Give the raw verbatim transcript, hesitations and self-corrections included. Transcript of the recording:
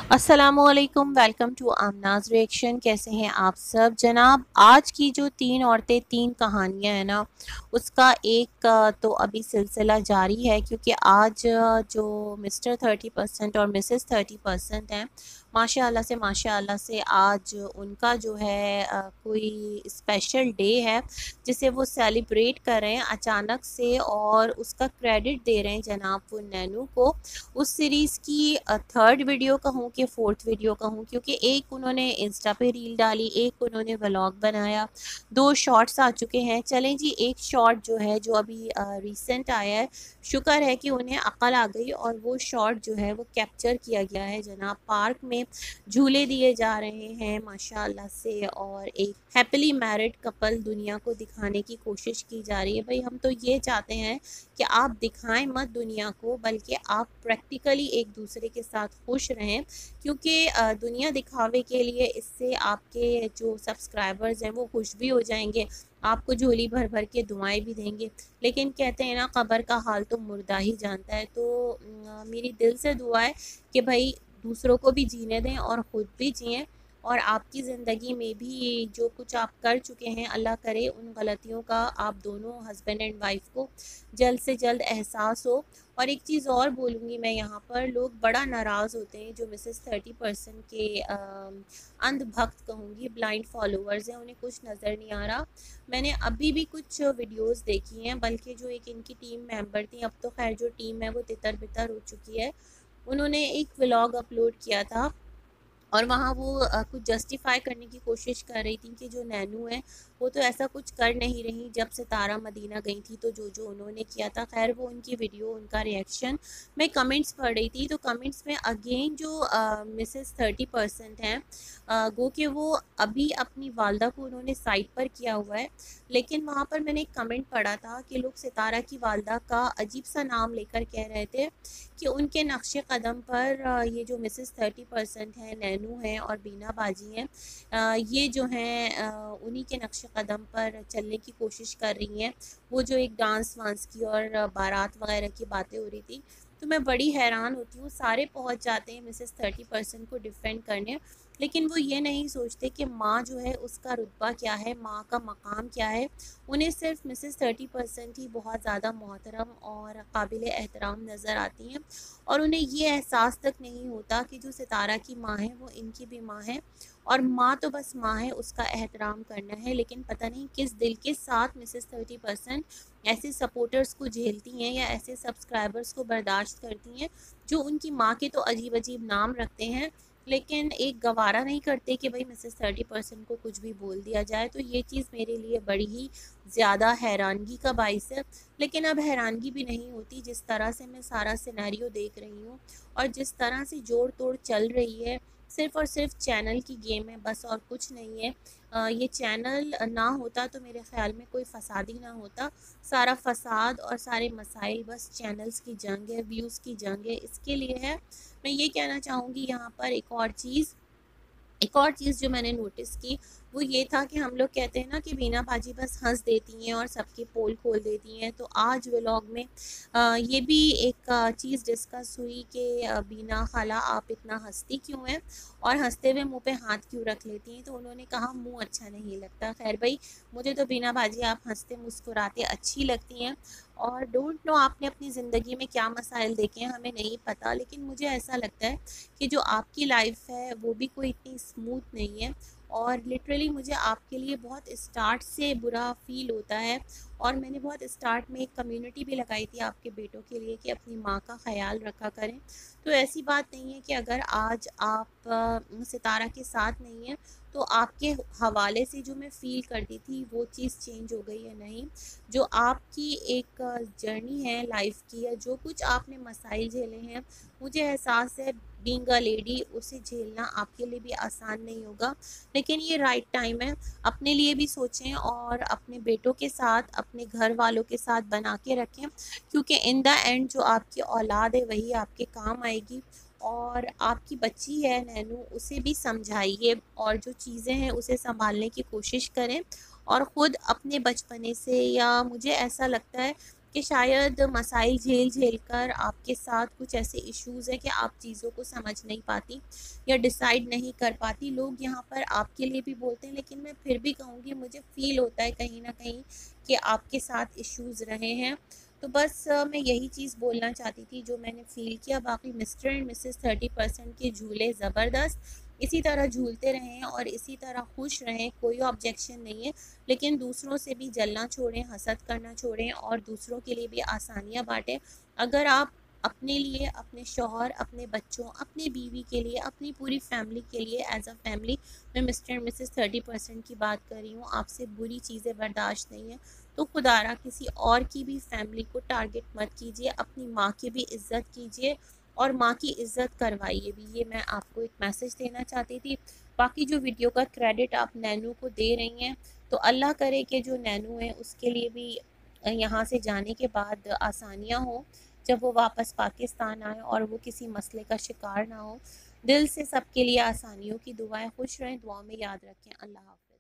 अस्सलामुअलैकुम, welcome to आमनाज reaction. कैसे हैं आप सब जनाब। आज की जो तीन औरतें तीन कहानियां हैं ना, उसका एक अ, तो अभी सिलसिला जारी है, क्योंकि आज अ, जो मिस्टर थर्टी परसेंट और मिसेस थर्टी परसेंट हैं, माशाअल्लाह से माशाअल्लाह से आज उनका जो है अ, कोई स्पेशल डे है जिसे वो सेलिब्रेट कर रहे हैं अचानक से, और उसका क्रेडिट दे रहे हैं जनाब वो नैनू को। उस सीरीज़ की थर्ड वीडियो कहूँ कि फोर्थ वीडियो कहूँ, क्योंकि एक उन्होंने इंस्टा पे रील डाली, एक उन्होंने व्लॉग बनाया, दो शॉर्ट्स आ चुके हैं। चलें जी, एक शॉर्ट जो है जो अभी रिसेंट आया है, शुक्र है कि उन्हें अकल आ गई और वो शॉर्ट जो है वो कैप्चर किया गया है जनाब। पार्क में झूले दिए जा रहे हैं माशाल्लाह से, और एक हैप्पीली मैरिड कपल दुनिया को दिखाने की कोशिश की जा रही है। भाई, हम तो ये चाहते हैं कि आप दिखाएं मत दुनिया को, बल्कि आप प्रैक्टिकली एक दूसरे के साथ खुश रहें, क्योंकि अ, दुनिया दिखावे के लिए इससे आपके जो सब्सक्राइबर्स हैं वो खुश भी हो जाएंगे, आपको झोली भर भर के दुआएं भी देंगे। लेकिन कहते हैं ना, कब्र का हाल तो मुर्दा ही जानता है। तो अ, मेरी दिल से दुआ है कि भाई दूसरों को भी जीने दें और ख़ुद भी जिएं, और आपकी ज़िंदगी में भी जो कुछ आप कर चुके हैं, अल्लाह करे उन गलतियों का आप दोनों हस्बैंड एंड वाइफ को जल्द से जल्द एहसास हो। और एक चीज़ और बोलूँगी मैं यहाँ पर, लोग बड़ा नाराज़ होते हैं जो मिसेस थर्टी परसेंट के अंध भक्त कहूँगी, ब्लाइंड फॉलोअर्स हैं, उन्हें कुछ नज़र नहीं आ रहा। मैंने अभी भी कुछ वीडियोस देखी हैं, बल्कि जो एक इनकी टीम मेंबर थी, अब तो खैर जो टीम है वो तितर बितर हो चुकी है, उन्होंने एक व्लॉग अपलोड किया था और वहाँ वो अ, कुछ जस्टिफाई करने की कोशिश कर रही थी कि जो नैनू है वो तो ऐसा कुछ कर नहीं रही, जब से तारा मदीना गई थी तो जो जो उन्होंने किया था। खैर, वो उनकी वीडियो, उनका रिएक्शन मैं कमेंट्स पढ़ रही थी, तो कमेंट्स में अगेन जो मिसेस थर्टी परसेंट हैं, अ, गो कि वो अभी अपनी वालदा को उन्होंने साइड पर किया हुआ है, लेकिन वहाँ पर मैंने एक कमेंट पढ़ा था कि लोग सितारा की वालदा का अजीब सा नाम लेकर कह रहे थे कि उनके नक्शे कदम पर अ, ये जो मिसेस थर्टी परसेंट हैं, नैनू हैं और बीना बाजी हैं, अ, ये जो हैं अ, उन्हीं के नक्शे कदम पर चलने की कोशिश कर रही हैं। वो जो एक डांस वांस की और अ, बारात वगैरह की बातें हो रही थी, तो मैं बड़ी हैरान होती हूँ। सारे पहुँच जाते हैं मिसेस थर्टी परसेंट को डिफेंड करने, लेकिन वो ये नहीं सोचते कि माँ जो है उसका रुतबा क्या है, माँ का मकाम क्या है। उन्हें सिर्फ मिसेस थर्टी परसेंट ही बहुत ज़्यादा मोहतरम और काबिल एहतराम नज़र आती हैं, और उन्हें ये एहसास तक नहीं होता कि जो सितारा की माँ है वो इनकी भी माँ है, और माँ तो बस माँ है, उसका एहतराम करना है। लेकिन पता नहीं किस दिल के साथ मिसेस थर्टी परसेंट ऐसे सपोर्टर्स को झेलती हैं या ऐसे सब्सक्राइबर्स को बर्दाश्त करती हैं जो उनकी माँ के तो अजीब अजीब नाम रखते हैं, लेकिन एक गवारा नहीं करते कि भाई मिसेस थर्टी परसेंट को कुछ भी बोल दिया जाए। तो ये चीज़ मेरे लिए बड़ी ही ज़्यादा हैरानगी का बाइस है। लेकिन अब हैरानगी भी नहीं होती, जिस तरह से मैं सारा सिनेरियो देख रही हूँ और जिस तरह से जोड़ तोड़ चल रही है, सिर्फ़ और सिर्फ चैनल की गेम है बस, और कुछ नहीं है। अ, ये चैनल ना होता तो मेरे ख़्याल में कोई फ़साद ही ना होता। सारा फ़साद और सारे मसाइल बस चैनल्स की जंग है, व्यूज़ की जंग है, इसके लिए है। मैं ये कहना चाहूँगी यहाँ पर एक और चीज़ एक और चीज़ जो मैंने नोटिस की, वो ये था कि हम लोग कहते हैं ना कि बीना बाजी बस हंस देती हैं और सबकी पोल खोल देती हैं। तो आज व्लॉग में अ, ये भी एक अ, चीज़ डिस्कस हुई कि अ, बीना खाला आप इतना हंसती क्यों हैं और हंसते हुए मुंह पे हाथ क्यों रख लेती हैं। तो उन्होंने कहा मुंह अच्छा नहीं लगता। खैर भाई, मुझे तो बीना बाजी आप हंसते मुस्कुराते अच्छी लगती हैं, और डोंट नो आपने अपनी ज़िंदगी में क्या मसाइल देखे हैं हमें नहीं पता, लेकिन मुझे ऐसा लगता है कि जो आपकी लाइफ है वो भी कोई इतनी स्मूथ नहीं है, और लिटरली मुझे आपके लिए बहुत स्टार्ट से बुरा फील होता है। और मैंने बहुत स्टार्ट में एक कम्युनिटी भी लगाई थी आपके बेटों के लिए कि अपनी माँ का ख्याल रखा करें। तो ऐसी बात नहीं है कि अगर आज आप अ, सितारा के साथ नहीं हैं तो आपके हवाले से जो मैं फ़ील करती थी वो चीज़ चेंज हो गई है, नहीं। जो आपकी एक जर्नी है लाइफ की, या जो कुछ आपने मसाइल झेले हैं, मुझे एहसास है बीइंग अ लेडी उसे झेलना आपके लिए भी आसान नहीं होगा। लेकिन ये राइट टाइम है, अपने लिए भी सोचें और अपने बेटों के साथ, अपने घर वालों के साथ बना के रखें, क्योंकि इन द एंड जो आपकी औलाद है वही आपके काम आएगी। और आपकी बच्ची है नैनू, उसे भी समझाइए और जो चीज़ें हैं उसे संभालने की कोशिश करें, और ख़ुद अपने बचपने से, या मुझे ऐसा लगता है कि शायद मसाइल झेल झेल कर आपके साथ कुछ ऐसे इश्यूज़ हैं कि आप चीज़ों को समझ नहीं पाती या डिसाइड नहीं कर पाती। लोग यहाँ पर आपके लिए भी बोलते हैं, लेकिन मैं फिर भी कहूँगी मुझे फ़ील होता है कहीं न कहीं कि आपके साथ इश्यूज़ रहे हैं। तो बस अ, मैं यही चीज़ बोलना चाहती थी जो मैंने फ़ील किया। बाकी Mr and Mrs thirty percent के झूले ज़बरदस्त, इसी तरह झूलते रहें और इसी तरह खुश रहें, कोई ऑब्जेक्शन नहीं है। लेकिन दूसरों से भी जलना छोड़ें, हसद करना छोड़ें और दूसरों के लिए भी आसानियाँ बाँटें। अगर आप अपने लिए, अपने शौहर, अपने बच्चों, अपनी बीवी के लिए, अपनी पूरी फैमिली के लिए एज़ अ फैमिली, मैं Mr and Mrs thirty percent की बात कर रही हूँ, आपसे बुरी चीज़ें बर्दाश्त नहीं है, तो खुदारा किसी और की भी फैमिली को टारगेट मत कीजिए, अपनी माँ की भी इज़्ज़त कीजिए और माँ की इज़्ज़त करवाइए भी। ये मैं आपको एक मैसेज देना चाहती थी। बाकी जो वीडियो का क्रेडिट आप नैनू को दे रही हैं, तो अल्लाह करे कि जो नैनू है उसके लिए भी यहाँ से जाने के बाद आसानियाँ हों, जब वो वापस पाकिस्तान आए और वो किसी मसले का शिकार ना हो। दिल से सबके लिए आसानियों की दुआएं। खुश रहें, दुआ में याद रखें। अल्लाह हाफ़िज़।